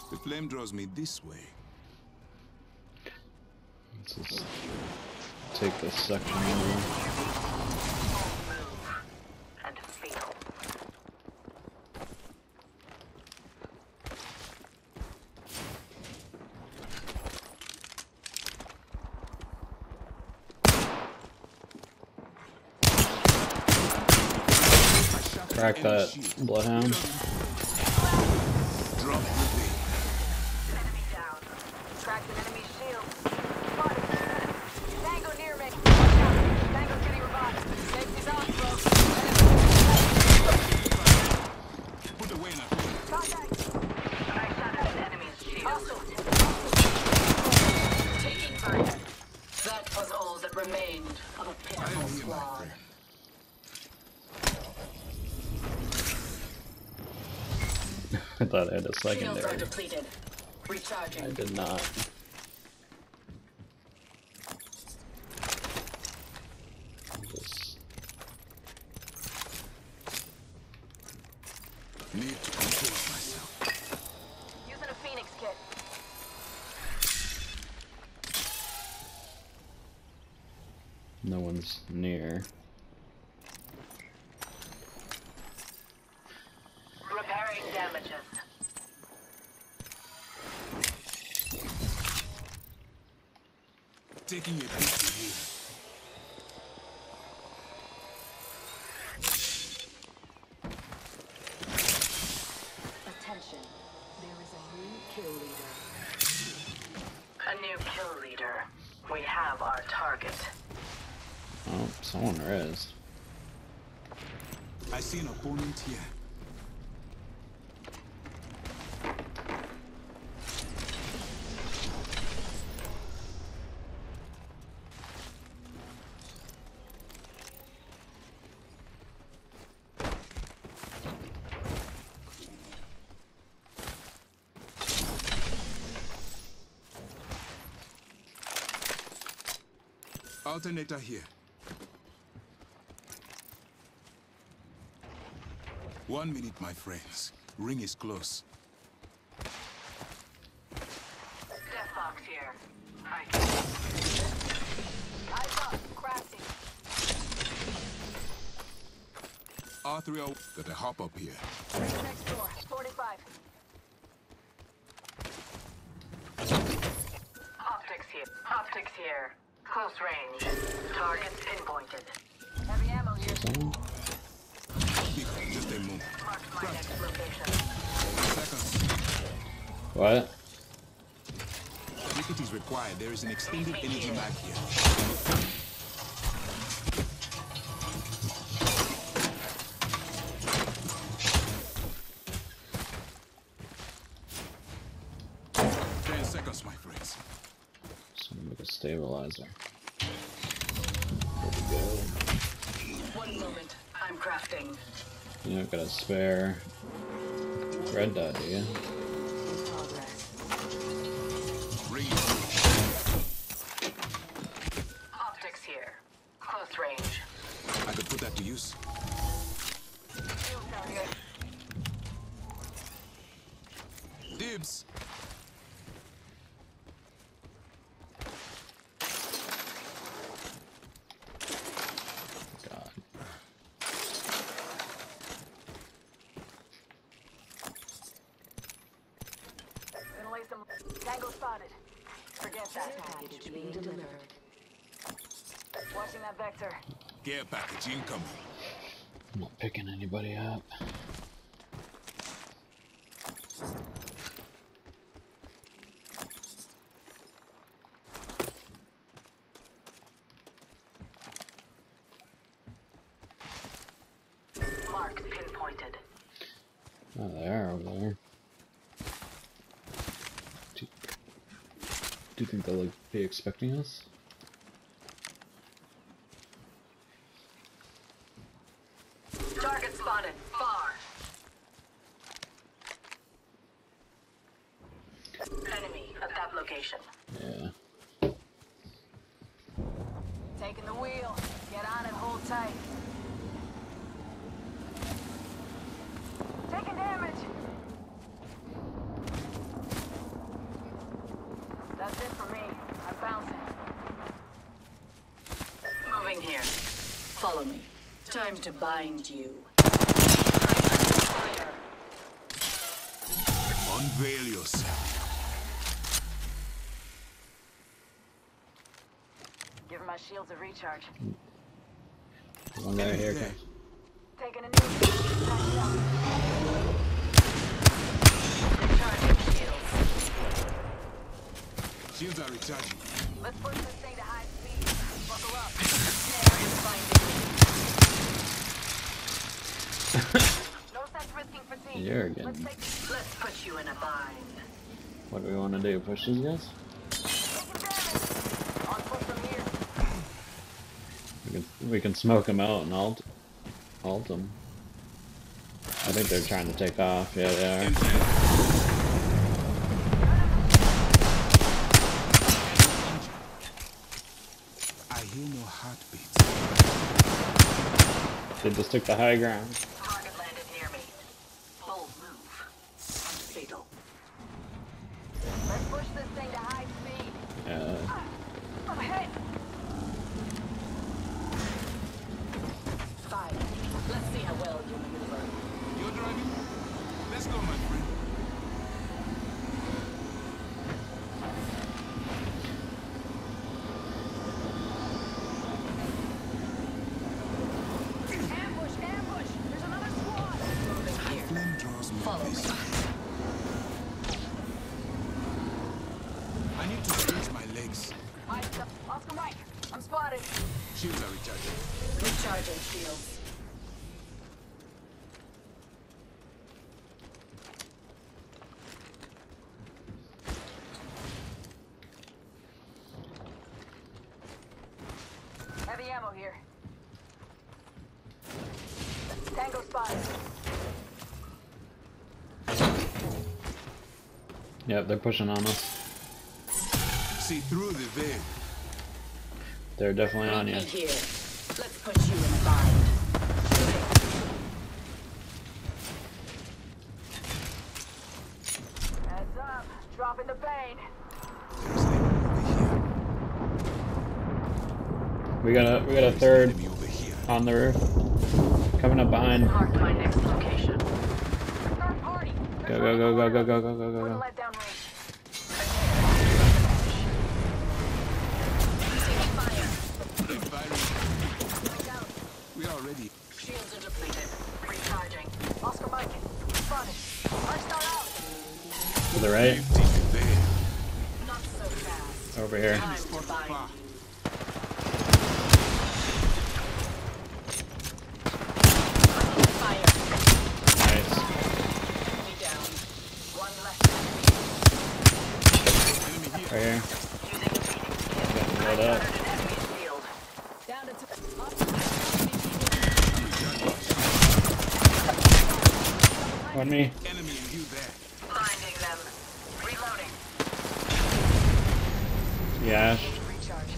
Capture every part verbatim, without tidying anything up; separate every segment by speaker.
Speaker 1: The flame draws me this way.
Speaker 2: Let's just take this section over. Crack that bloodhound.
Speaker 1: Drop the thing.
Speaker 3: Enemy down. Cracked an enemy shield. Tango near me. Tango getting revived. Safety's on, folks.
Speaker 1: Put away now.
Speaker 3: Contact. I shot at an enemy's shield. Hostile. Taking fire. That was all that remained of a pitiful squad.
Speaker 2: I thought I had a
Speaker 3: Shields are
Speaker 2: secondary.
Speaker 3: depleted. Recharging.
Speaker 2: I did not. Just
Speaker 1: Need to control myself.
Speaker 3: Using a Phoenix kit.
Speaker 2: no one's near.
Speaker 3: Repairing damages.
Speaker 1: Taking a picture here.
Speaker 3: Attention. There is a new kill leader. A new kill leader. We have our target.
Speaker 2: Oh, someone is.
Speaker 1: I see an opponent here. Alternator here. One minute, my friends. Ring is close.
Speaker 3: Deathbox here. I Eyes up. Crafting.
Speaker 1: R three oh. Got a hop up here.
Speaker 3: Next door. forty-five. Optics here. Optics here. Close range. Targets pinpointed. Heavy ammo here.
Speaker 2: Someone?
Speaker 1: Just a moment.
Speaker 3: Marked my next location.
Speaker 1: Seconds.
Speaker 2: What?
Speaker 1: If it is required, there is an extended energy mag here. Ten seconds, my friends.
Speaker 2: Someone with a stabilizer. There we go.
Speaker 3: One moment. I'm crafting.
Speaker 2: You don't got a spare red dot, do you?
Speaker 3: Progress.
Speaker 1: Ring.
Speaker 3: Optics here. Close range.
Speaker 1: I could put that to use.
Speaker 3: Shields down here.
Speaker 1: Dibs.
Speaker 2: God.
Speaker 3: Gonna lay some. Tango spotted. Forget that. Package being delivered. Watching that vector.
Speaker 1: Care package incoming.
Speaker 2: I'm not picking anybody up.
Speaker 3: Marks pinpointed.
Speaker 2: Oh, they are over there. Do, do you think they'll like, be expecting us?
Speaker 3: Target spotted. Far. Enemy at that location.
Speaker 2: Yeah.
Speaker 3: Taking the wheel. Get on and hold tight. Taking damage. me. Time to bind you. Fire.
Speaker 1: Unveil yourself.
Speaker 3: Give my shields a recharge.
Speaker 2: One guy here comes.
Speaker 3: Taking a new recharging shields.
Speaker 1: Shields are recharging.
Speaker 3: Let's push this thing to high speed. Buckle up. Snare is finding me. No sense risking fatigue.
Speaker 2: You're again.
Speaker 3: Let's, take, let's put you in a bind.
Speaker 2: What do we want to do? Push these guys?
Speaker 3: Taking damage. On foot from here.
Speaker 2: We can we can smoke them out and alt alt them. I think they're trying to take off. Yeah, they are.
Speaker 1: I hear no heartbeats.
Speaker 2: They just took the high ground.
Speaker 3: Target landed near me. Bold move. Fatal. Let's push this thing to high speed.
Speaker 2: Yeah.
Speaker 3: I'm ahead. Fire. Let's see how well you maneuver.
Speaker 1: You're driving? Let's go, my friend.
Speaker 3: Ambush! Ambush! There's another squad! Moving here.
Speaker 1: Flame draws me
Speaker 3: Follow me.
Speaker 1: this. I need to stretch my legs.
Speaker 3: I, Oscar Mike, I'm spotted.
Speaker 1: Shields are recharging.
Speaker 3: Recharging shields. Heavy ammo here. Tango spotted.
Speaker 2: Yep, they're pushing on us.
Speaker 1: See through the veil.
Speaker 2: They're definitely on
Speaker 3: Meet
Speaker 2: you.
Speaker 3: me here. Let's put you in a bind. Heads up. Dropping the bane.
Speaker 1: There's an enemy over here.
Speaker 2: We got a we got a third
Speaker 1: Enemy over here.
Speaker 2: on the roof. Coming up behind.
Speaker 3: Mark my next location. Third party.
Speaker 2: Go go go go go go go go go
Speaker 3: Put a
Speaker 2: go.
Speaker 3: let down range.
Speaker 1: They're firing. We are ready.
Speaker 3: Shields are depleted. Recharging. Oscar Mike. Spotted. Let's start out.
Speaker 2: To the right.
Speaker 1: Empty the veil.
Speaker 3: Not so fast.
Speaker 2: Over here.
Speaker 3: Time to
Speaker 1: Spot
Speaker 3: bind.
Speaker 1: far.
Speaker 3: Fire.
Speaker 2: Nice.
Speaker 3: Enemy down. One left.
Speaker 1: Enemy here.
Speaker 2: Right here.
Speaker 3: Using a beating skill.
Speaker 2: Getting lit up.
Speaker 3: An enemy field. Down to two.
Speaker 2: On me.
Speaker 1: Enemy in view there.
Speaker 3: Finding them. Reloading.
Speaker 2: Yash.
Speaker 3: Recharge.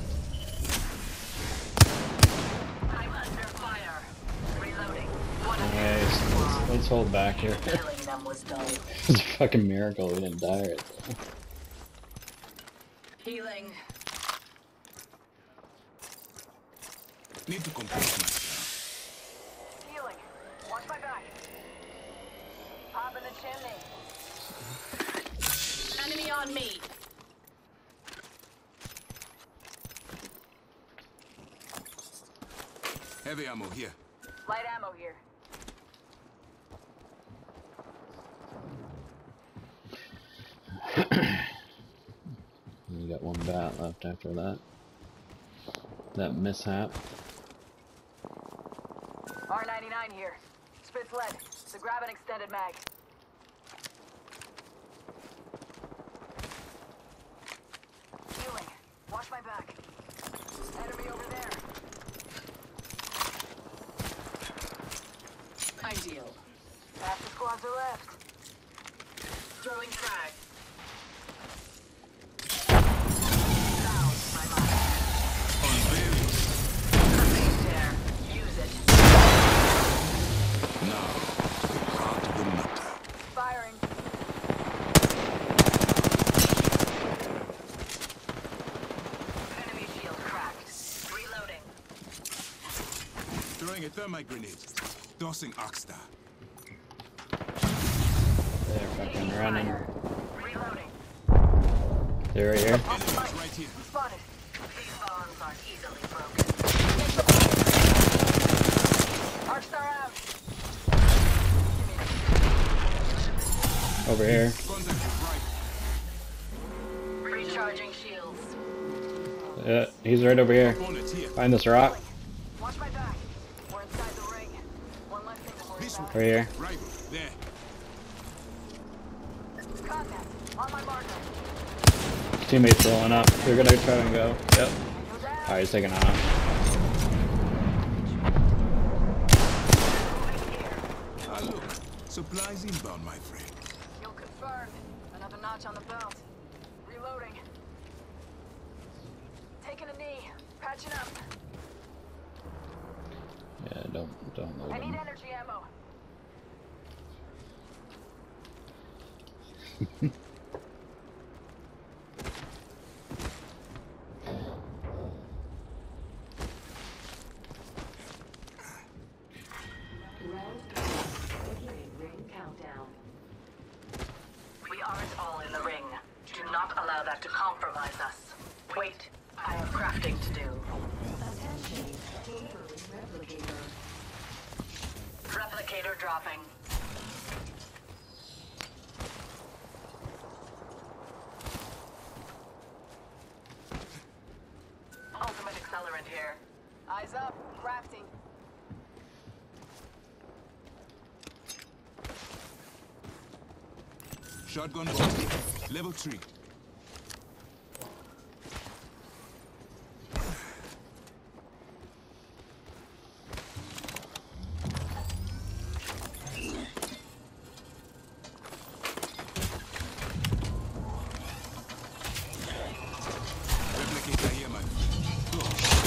Speaker 3: I'm under fire. Reloading. One of
Speaker 2: Nice. Let's, let's hold back here.
Speaker 3: killing them was dull.
Speaker 2: It's a fucking miracle we didn't die right there.
Speaker 3: Healing.
Speaker 1: Need to compose myself.
Speaker 3: Healing. Watch my back. Pop in the chimney. Enemy on me.
Speaker 1: Heavy ammo here.
Speaker 3: Light ammo here.
Speaker 2: You got one bat left after that. That mishap.
Speaker 3: R ninety-nine here. Spitz lead. So grab an extended mag. Healing. Watch my back. Enemy over there. Ideal. Half the squads are left. Throwing frag. Down, my mind.
Speaker 1: Unveil yourself.
Speaker 3: Nothing there. Use it.
Speaker 1: Now, to the heart of the matter.
Speaker 3: Firing. Enemy shield cracked. Reloading.
Speaker 1: Throwing a thermite grenade. Tossing Oxstar.
Speaker 2: They're fucking running.
Speaker 3: Reloading.
Speaker 2: They're right here.
Speaker 1: Enemies right here.
Speaker 3: Spotted. These bombs aren't easily broken. Arcstar out.
Speaker 2: Over here.
Speaker 1: Contact with right.
Speaker 3: Recharging shields.
Speaker 2: Yeah, he's right over here.
Speaker 1: Opponent here.
Speaker 2: Find this rock.
Speaker 3: Watch my back. We're inside the ring. One less thing to worry
Speaker 1: This
Speaker 3: about.
Speaker 2: Right here.
Speaker 1: Rival. There.
Speaker 3: Contact. On my marker.
Speaker 2: Teammates rolling up. They're gonna try and go. Yep.
Speaker 3: Go down.
Speaker 2: Alright, he's taking off.
Speaker 3: Moving here.
Speaker 1: Ah, look. Supplies inbound, my friend.
Speaker 3: You'll confirm. Another notch on the belt. Reloading. Taking a knee. Patching up.
Speaker 2: Yeah, don't don't load
Speaker 3: I need
Speaker 2: him.
Speaker 3: energy ammo. We aren't all in the ring. Do not allow that to compromise us. Wait, I have crafting to do. Replicator dropping. Ultimate accelerant here. Eyes up, crafting.
Speaker 1: Shotgun bolt here. Level three. Replicator here, man. Go.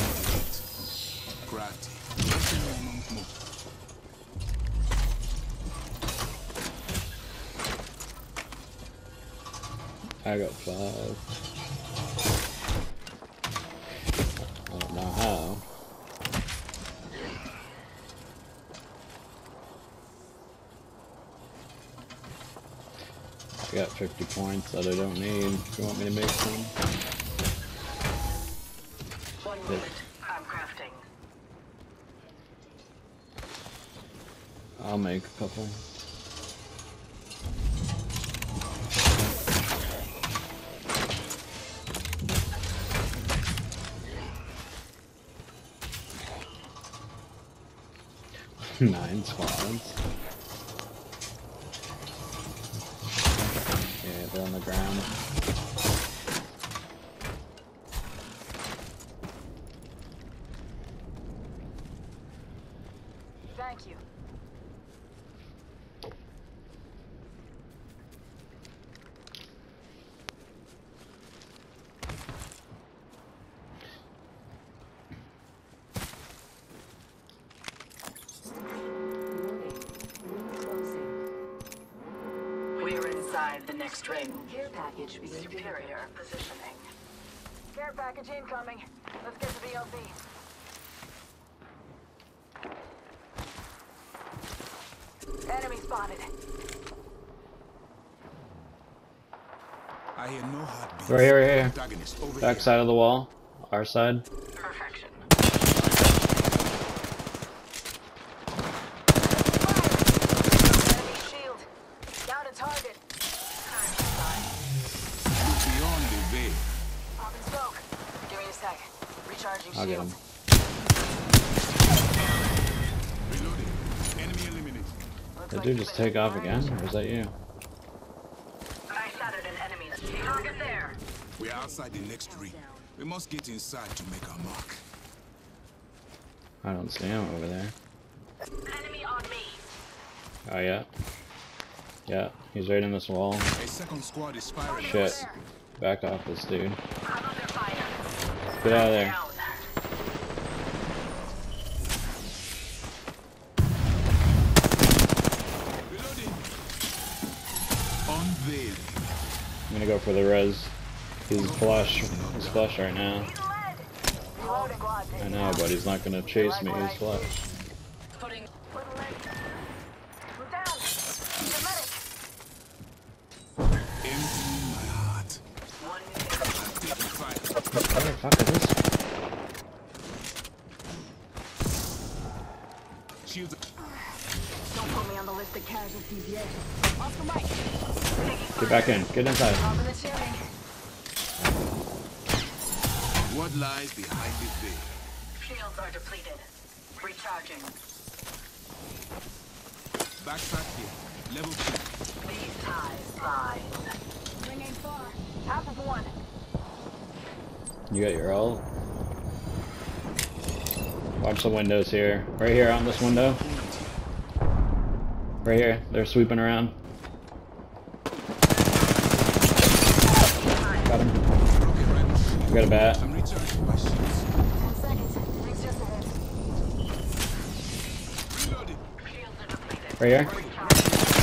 Speaker 1: Crafty. Move.
Speaker 2: I got five. I don't know how. I got fifty points that I don't need. Do you want me to make some?
Speaker 3: One minute. I'm crafting.
Speaker 2: I'll make a couple. Nine squads. Yeah, they're on the ground.
Speaker 3: Thank you. We're inside the next ring.
Speaker 4: Care package being
Speaker 3: Superior positioning. Care package incoming. Let's get to the L Z. Enemy spotted.
Speaker 1: I hear no heartbeats.
Speaker 2: Right here, right here.
Speaker 1: Antagonist over
Speaker 2: Back
Speaker 1: here.
Speaker 2: side of the wall. Our side.
Speaker 3: Perfection. Enemy shield. Down a target.
Speaker 1: Look beyond the veil.
Speaker 3: Popping smoke. Give me a sec. Recharging
Speaker 2: I'll get
Speaker 3: shield.
Speaker 2: him.
Speaker 1: Reloading. Enemy eliminated.
Speaker 3: Looks
Speaker 2: Did
Speaker 3: like
Speaker 2: you
Speaker 3: you've
Speaker 2: just
Speaker 3: been
Speaker 2: take off
Speaker 3: hit.
Speaker 2: again? Or is that you?
Speaker 3: I shattered an enemy's target there.
Speaker 1: We are outside the next ring. We must get inside to make our mark.
Speaker 2: I don't see him over there.
Speaker 3: Enemy on me.
Speaker 2: Oh yeah. Yeah, he's right in this wall.
Speaker 1: A second squad is firing.
Speaker 2: Shit. Back off this dude.
Speaker 3: I'm under fire.
Speaker 2: Get out of there.
Speaker 3: Down.
Speaker 1: Reloading. Unveiling.
Speaker 2: I'm gonna go for the res. He's flush. He's flush right now.
Speaker 3: He's lead. Reloading. Squad,
Speaker 2: I know, but he's not gonna chase me. He's flush.
Speaker 3: Putting. Put a leg. We're down. Need a medic.
Speaker 1: Empty my heart.
Speaker 3: One
Speaker 1: I'm taking fire.
Speaker 2: What the fuck is this?
Speaker 1: Shields.
Speaker 3: Don't put me on the list of casualties yet. Oscar Mike.
Speaker 2: Get back in. Get inside.
Speaker 3: Top of the chain.
Speaker 1: What lies behind this veil?
Speaker 3: Shields are depleted. Recharging.
Speaker 1: Backpack here. Level two.
Speaker 3: These ties bind. Ring ain't far. Half of one.
Speaker 2: You got your ult. Watch the windows here. Right here on this window. Right here. They're sweeping around. Got him.
Speaker 1: Rocket rifle.
Speaker 2: We got a bat.
Speaker 1: I'm recharging my shields.
Speaker 3: Ten seconds. Ring's just ahead.
Speaker 1: Reloading.
Speaker 3: Shields are depleted.
Speaker 2: Right here.
Speaker 3: Recharging.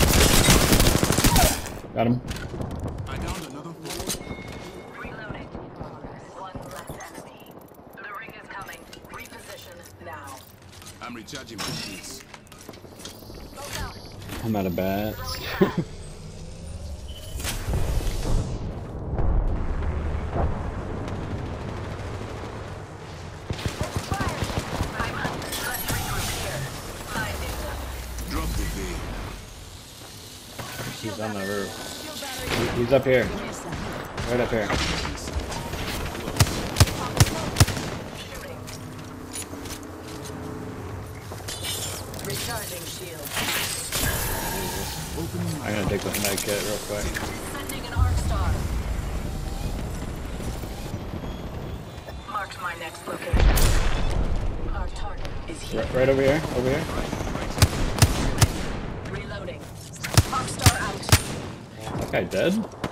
Speaker 2: Got him.
Speaker 1: I downed another four.
Speaker 3: Reloading. One less enemy. The ring is coming. Reposition now.
Speaker 1: I'm recharging my shields.
Speaker 3: Go down.
Speaker 2: I'm out of bats.
Speaker 3: Fire. I'm up. Let's regroup here. Finding them.
Speaker 1: Drop the veil.
Speaker 2: He's on the roof.
Speaker 3: Shield battery.
Speaker 2: He- He's up here. Right up here.
Speaker 3: Shooting. Recharging shield.
Speaker 1: Opening my
Speaker 2: I'm gonna take this med kit real quick.
Speaker 3: Sending an arc star. Marked my next location. Our target is here.
Speaker 2: Right, right over here. Over here.
Speaker 3: Reloading. Arc star out.
Speaker 2: That guy dead?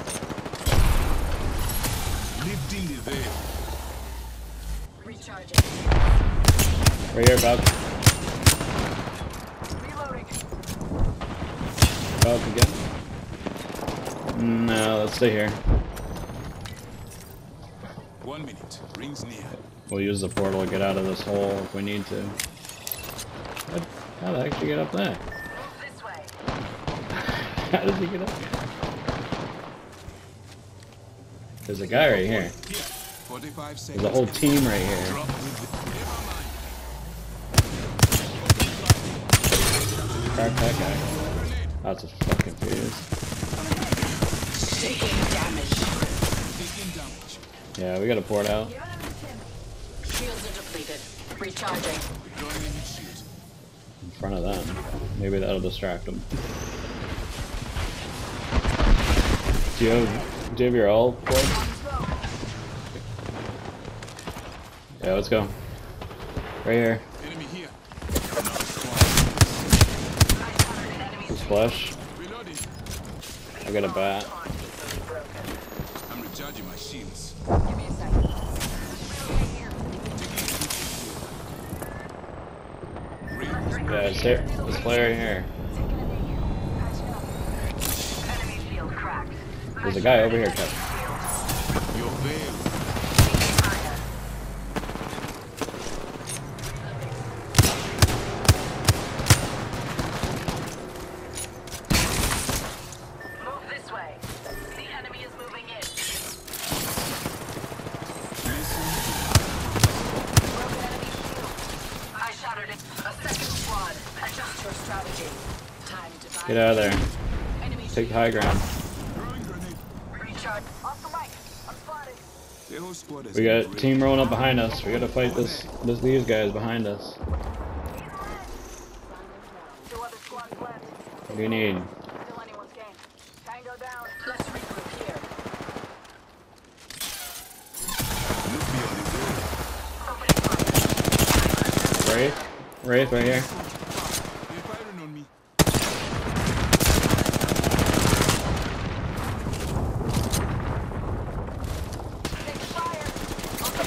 Speaker 1: lifting the veil.
Speaker 3: Recharging.
Speaker 2: Right here, Valk.
Speaker 3: Reloading.
Speaker 2: Valk again. No, let's stay here.
Speaker 1: One minute. Rings near.
Speaker 2: We'll use the portal to get out of this hole if we need to. How, how the heck did you get up there?
Speaker 3: Move this way.
Speaker 2: How did you get up there? There's a guy right here.
Speaker 1: Here. forty-five seconds.
Speaker 2: There's a whole team right here.
Speaker 1: Drop with the... Never mind.
Speaker 2: Crack that guy. That's a fucking fuse.
Speaker 3: Taking damage.
Speaker 1: Taking damage.
Speaker 2: Yeah, we got a port out.
Speaker 3: Shields are depleted. Recharging.
Speaker 1: Drawing a new shield.
Speaker 2: In front of them. Maybe that'll distract them. Do you have, do you have your ult plugged? Yeah, let's go. Right here.
Speaker 1: Enemy here.
Speaker 2: Just flush.
Speaker 1: Reloading.
Speaker 2: I got a bat.
Speaker 1: I'm recharging my shields.
Speaker 3: Give me a second.
Speaker 2: Yeah, it's here. This player right here.
Speaker 3: Enemy shield cracked.
Speaker 2: There's a guy over here, Kevin.
Speaker 1: Your veil.
Speaker 3: Move this way. The enemy is moving in. Broken enemy shield. I shattered it. A second squad. Adjust your strategy. Time to buy.
Speaker 2: Get out of there.
Speaker 3: Enemy
Speaker 2: Take the high ground.
Speaker 1: Throwing grenade.
Speaker 3: recharge. Off the mic. I'm spotted.
Speaker 1: The whole squad has
Speaker 2: We
Speaker 1: been
Speaker 2: got a
Speaker 1: raided.
Speaker 2: team rolling up behind us. We gotta fight this, this these guys behind us.
Speaker 3: Two other squads left.
Speaker 2: What do you need?
Speaker 3: Still anyone's game. Tango down. Let's regroup here.
Speaker 1: Look beyond the veil.
Speaker 3: Opening fire.
Speaker 2: Wraith? Wraith right here.
Speaker 1: They're firing on me.
Speaker 3: Take fire. Off the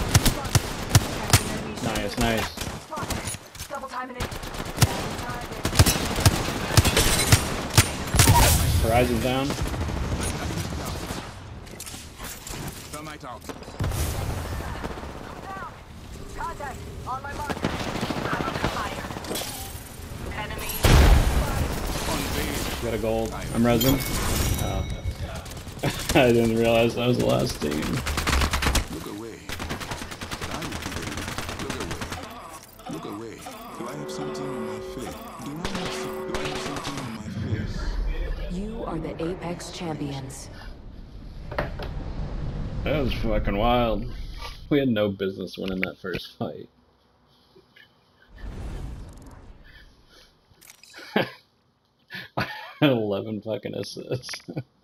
Speaker 3: mic.
Speaker 2: Nice, nice.
Speaker 3: Spotted. Double timing it.
Speaker 2: Horizon's down.
Speaker 1: Thermite out.
Speaker 3: Down. Contact. On my mark. I'm under fire.
Speaker 2: got a gold. I'm resin. Oh. I didn't realize that was the last team.
Speaker 1: Look away. I repeat, look away. Look away. Do I have something on my face? Do I have, some, do I have something on my face?
Speaker 3: You are the Apex champions.
Speaker 2: That was fucking wild. We had no business winning that first fight. I had eleven fucking assists.